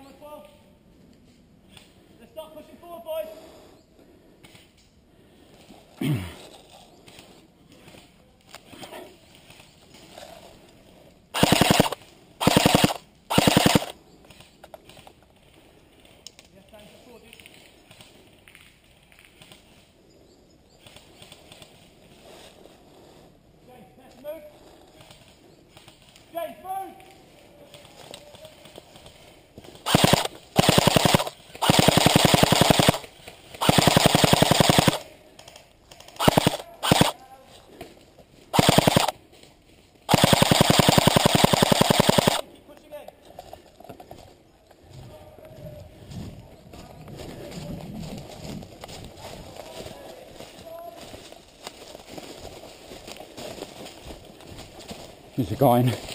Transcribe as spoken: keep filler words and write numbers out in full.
on the twelve. Let's start pushing forward, boys. Yes, thanks for forward. James, next move. James, move! He's going.